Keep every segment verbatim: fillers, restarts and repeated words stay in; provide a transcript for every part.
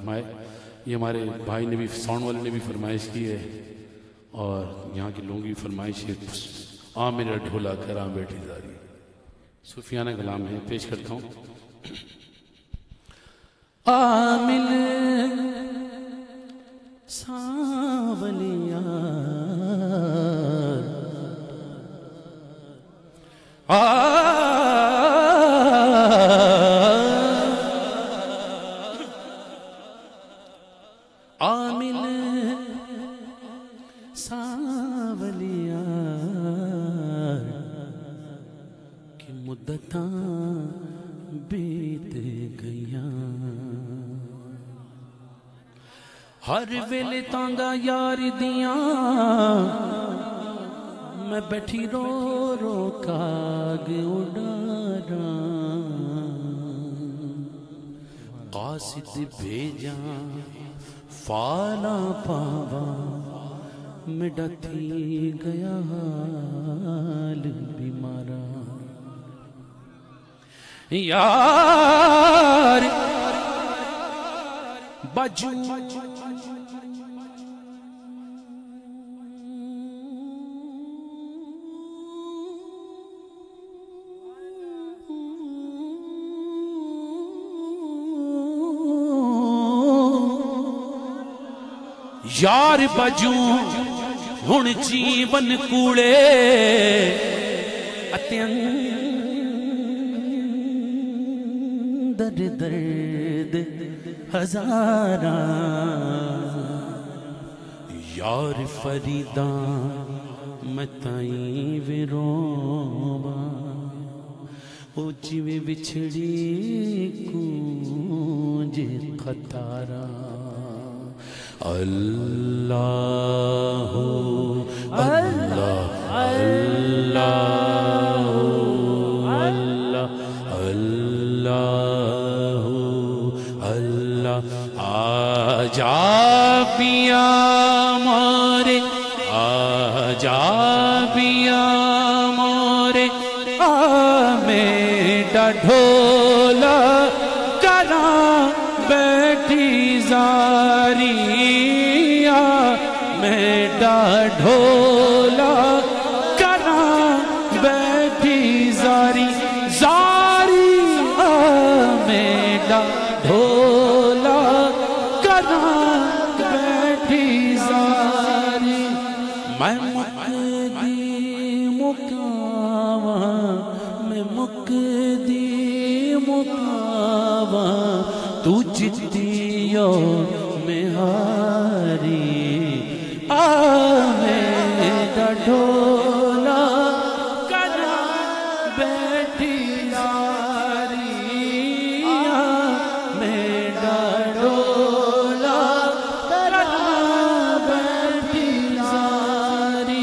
فرمائے. یہ ہمارے بھائی نے بھی ساؤنڈ والے نے بھی فرمائش کی ہے اور یہاں کے لوگوں کی فرمائش ہے. آ میرا ڈھولا کراں بیٹھی زاری. صوفیانہ کلام ہے، پیش کرتا ہوں. آمل ساولیاں آمل ساولیاں کی مدتاں بیت گئیاں. ہر ویلے تاندا یار دیاں میں بیٹھی رو رو کاغ اڈاراں. قاصد بھیجاں فالاں پاواں میں ڈتھی گیا حال بیماراں. یار بجو یار بجو ہن جیون کوڑے اتے اندر درد ہزاراں. یار فریداں میں تائیں وی روواں او جویں وچھڑی کونج خطاراں. اللہ اللہ اللہ اللہ اللہ اللہ. آجا پیا مورے آجا پیا مورے آ میرا ڈھولا کراں بیٹھی زاری. میرا ڈھولا کراں بیٹھی زاری زاری. میرا ڈھولا کراں بیٹھی زاری. میں مکدی مکاواں میں مکدی مکاواں تو جتیو میں ہاری. آ میرا ڈھولا کراں بیٹھی زاری. میرا ڈھولا کراں بیٹھی زاری.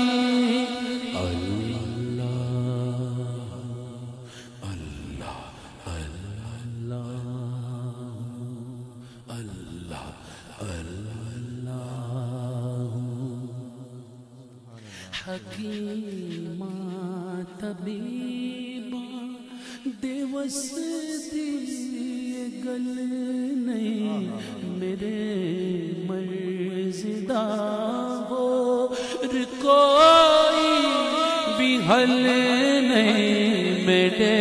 اللہ اللہ اللہ اللہ اللہ. حکیماں طبیباں دیوس دی گل نہیں میرے مرزدہ ہو کوئی بھی حل نہیں میرے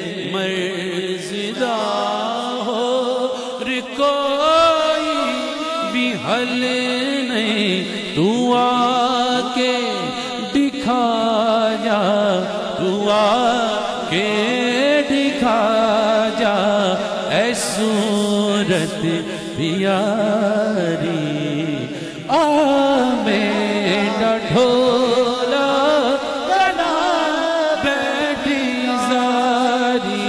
مرزدہ ہو کوئی بھی حل نہیں. تو آ کے دکھا جا تو آ کے دکھا جا اے صورت پیاری. آ میرا ڈھولا کراں بیٹھی زاری.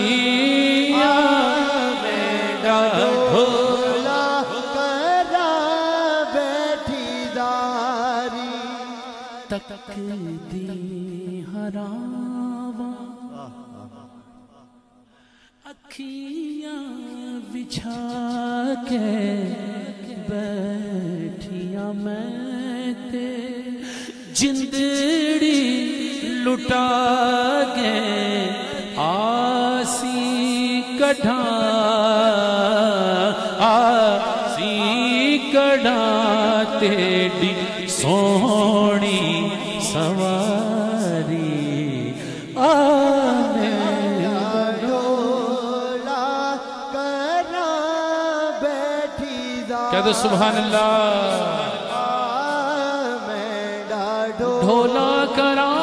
میرا ڈھولا کراں بیٹھی زاری. تک دی ہراواں اکھیاں بچھا کے بیٹھیاں میں تے جندڑی لٹا کے آسی کڈھاں آسی बड़ा तेरी सोहनी सवारी आने ढोला करा बैठी कह दो सुभान अल्लाह। ढोला करा